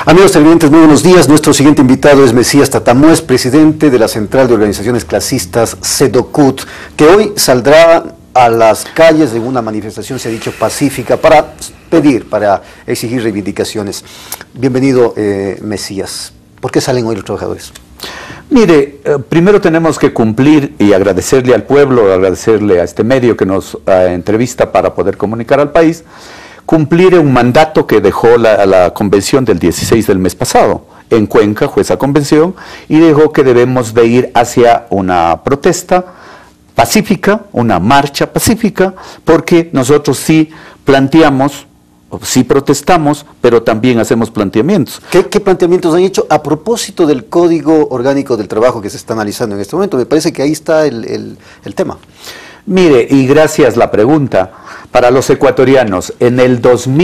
Amigos televidentes, muy buenos días. Nuestro siguiente invitado es Mesías Tatamuez, presidente de la Central de Organizaciones Clasistas CEDOCUT, que hoy saldrá a las calles en una manifestación, se ha dicho, pacífica, para pedir, para exigir reivindicaciones. Bienvenido, Mesías. ¿Por qué salen hoy los trabajadores? Mire, primero tenemos que cumplir y agradecerle al pueblo, agradecerle a este medio que nos entrevista para poder comunicar al país, cumplir un mandato que dejó la convención del 16 del mes pasado. En Cuenca fue esa convención y dejó que debemos de ir hacia una protesta pacífica, una marcha pacífica, porque nosotros sí planteamos, sí protestamos, pero también hacemos planteamientos. ¿Qué planteamientos han hecho a propósito del Código Orgánico del Trabajo que se está analizando en este momento? Me parece que ahí está el tema. Mire, y gracias la pregunta, para los ecuatorianos, en el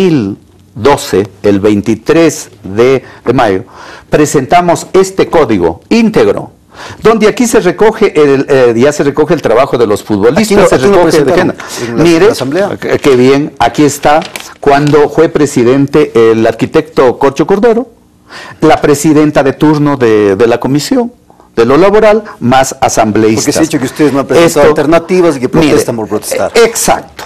2012, el 23 de mayo, presentamos este código íntegro, donde aquí se recoge ya se recoge el trabajo de los futbolistas, Mire, qué bien, aquí está, cuando fue presidente el arquitecto Corcho Cordero, la presidenta de turno de la comisión de lo laboral, más asambleístas. Porque se ha dicho que ustedes no han presentado alternativas y que protestan por protestar. Exacto.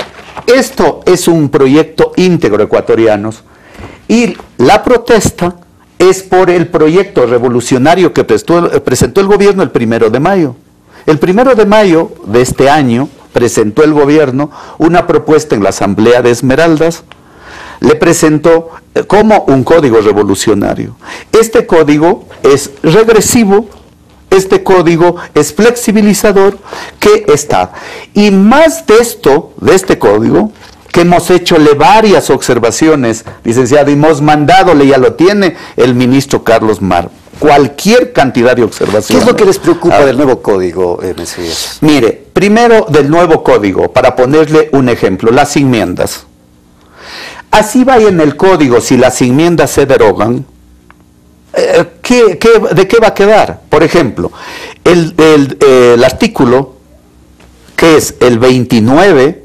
Esto es un proyecto íntegro, ecuatorianos, y la protesta es por el proyecto revolucionario que presentó el gobierno el 1 de mayo. El 1 de mayo de este año presentó el gobierno una propuesta en la Asamblea de Esmeraldas, le presentó como un código revolucionario. Este código es regresivo, este código es flexibilizador, que está. Y más de esto, de este código, que hemos hechole varias observaciones, licenciado, y hemos mandadole, ya lo tiene el ministro Carlos Mar, cualquier cantidad de observaciones. ¿Qué es lo que les preocupa del nuevo código, Mesías? Mire, primero del nuevo código, para ponerle un ejemplo, las enmiendas. Así va en el código, si las enmiendas se derogan, ¿de qué va a quedar? Por ejemplo, el artículo, que es el 29,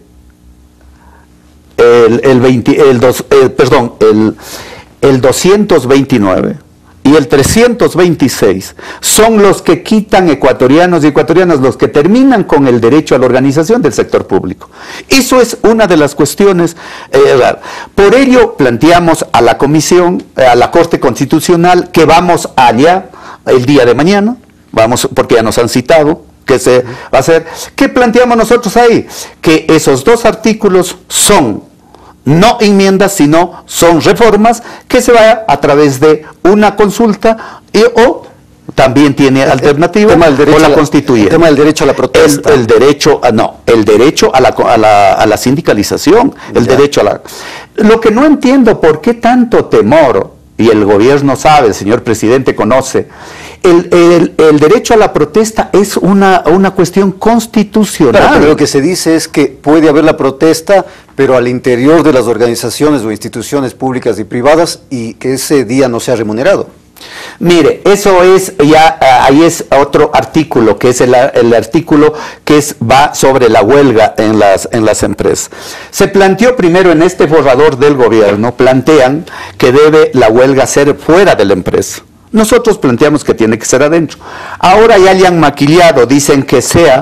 el 229 y el 326 son los que quitan ecuatorianos y ecuatorianas, los que terminan con el derecho a la organización del sector público. Eso es una de las cuestiones. Por ello planteamos a la Comisión, a la Corte Constitucional, que vamos allá el día de mañana, vamos porque ya nos han citado, que se va a hacer. ¿Qué planteamos nosotros ahí? Que esos dos artículos son no enmiendas, sino son reformas que se vaya a través de una consulta o también tiene alternativa o la constituyente. El tema del derecho a la protesta. El derecho a la sindicalización, el derecho a la... Lo que no entiendo, ¿por qué tanto temor? Y el gobierno sabe, el señor presidente conoce, el derecho a la protesta es una cuestión constitucional. Claro, pero lo que se dice es que puede haber la protesta, pero al interior de las organizaciones o instituciones públicas y privadas, y que ese día no sea remunerado. Mire, eso es ya, ahí es otro artículo, que es el artículo que va sobre la huelga en las empresas. Se planteó primero en este borrador del gobierno, plantean que debe la huelga ser fuera de la empresa. Nosotros planteamos que tiene que ser adentro. Ahora ya le han maquillado, dicen que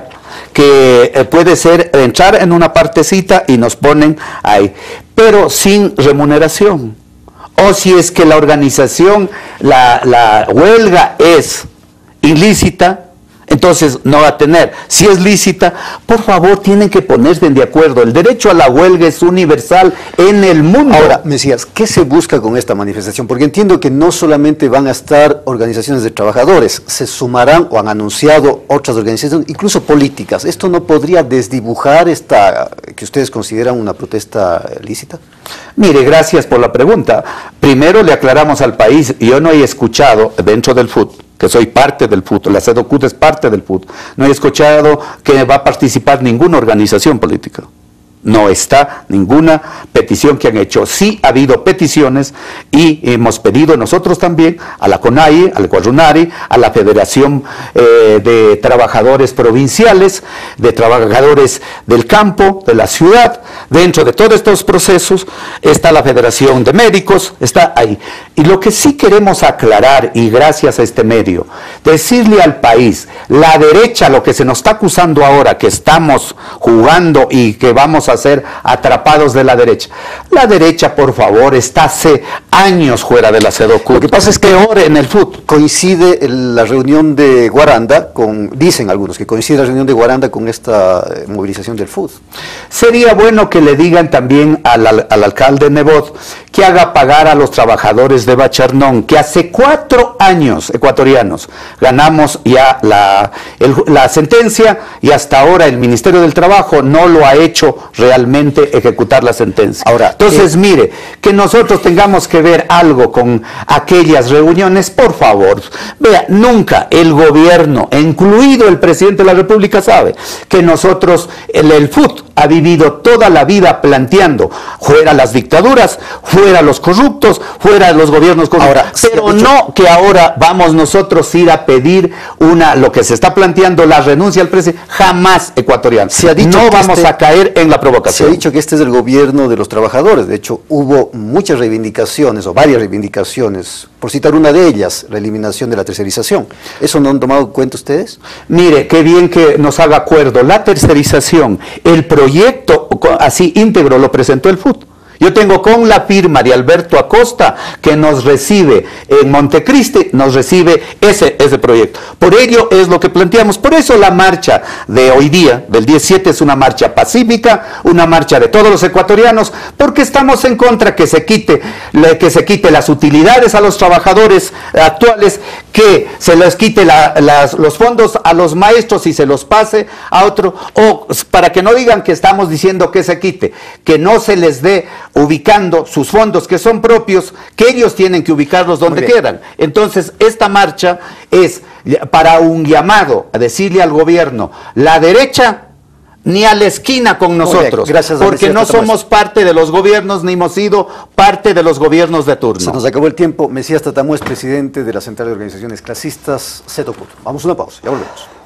puede ser entrar en una partecita y nos ponen ahí, pero sin remuneración. O si es que la organización, la huelga es ilícita, entonces no va a tener. Si es lícita, por favor, tienen que ponerse de acuerdo. El derecho a la huelga es universal en el mundo. Ahora, Mesías, ¿qué se busca con esta manifestación? Porque entiendo que no solamente van a estar organizaciones de trabajadores, se sumarán o han anunciado otras organizaciones, incluso políticas. ¿Esto no podría desdibujar esta que ustedes consideran una protesta lícita? Mire, gracias por la pregunta. Primero le aclaramos al país, yo no he escuchado dentro del fútbol, que soy parte del fútbol, la CEDOCUT es parte del fútbol, no he escuchado que va a participar ninguna organización política. no está ninguna petición que han hecho. Sí ha habido peticiones y hemos pedido nosotros también a la CONAIE, al COARRUNARI, a la Federación de Trabajadores Provinciales, de Trabajadores del Campo, de la ciudad. Dentro de todos estos procesos está la Federación de Médicos, está ahí. Y lo que sí queremos aclarar, y gracias a este medio, decirle al país, la derecha, lo que se nos está acusando ahora, que estamos jugando y que vamos a ser atrapados de la derecha. La derecha, por favor, está hace años fuera de la SEDOCUT. Lo que pasa es que ahora en el fútbol coincide la reunión de Guaranda dicen algunos que coincide la reunión de Guaranda con esta movilización del fútbol. Sería bueno que le digan también al alcalde Nebot que haga pagar a los trabajadores de Bacharnón, que hace 4 años ecuatorianos ganamos ya la sentencia y hasta ahora el Ministerio del Trabajo no lo ha hecho realmente ejecutar la sentencia. Ahora, entonces mire, que nosotros tengamos que ver algo con aquellas reuniones, por favor, vea, nunca el gobierno, incluido el presidente de la República, sabe que nosotros, el FUT ha vivido toda la vida planteando fuera las dictaduras, fuera los corruptos, fuera los gobiernos corruptos, ahora, pero no que ahora vamos nosotros a ir a pedir lo que se está planteando, la renuncia al presidente, jamás ecuatoriano. Se ha dicho no que vamos a caer en la provocación. Se ha dicho que este es el gobierno de los trabajadores, de hecho hubo muchas reivindicaciones o varias reivindicaciones, por citar una de ellas, la eliminación de la tercerización. ¿Eso no han tomado en cuenta ustedes? Mire, qué bien que nos haga acuerdo, la tercerización, el proyecto así íntegro lo presentó el FUT. Yo tengo con la firma de Alberto Acosta que nos recibe en Montecristi, nos recibe ese proyecto. Por ello es lo que planteamos. Por eso la marcha de hoy día, del 17, es una marcha pacífica, una marcha de todos los ecuatorianos, porque estamos en contra que se quite las utilidades a los trabajadores actuales, que se les quite los fondos a los maestros y se los pase a otro, o para que no digan que estamos diciendo que se quite, que no se les dé ubicando sus fondos que son propios, que ellos tienen que ubicarlos donde quieran. Entonces, esta marcha es para un llamado a decirle al gobierno, la derecha ni a la esquina con nosotros, porque no somos parte de los gobiernos, ni hemos sido parte de los gobiernos de turno. Se nos acabó el tiempo. Mesías Tatamuez, presidente de la Central de Organizaciones Clasistas, SEDOCUT. Vamos a una pausa, ya volvemos.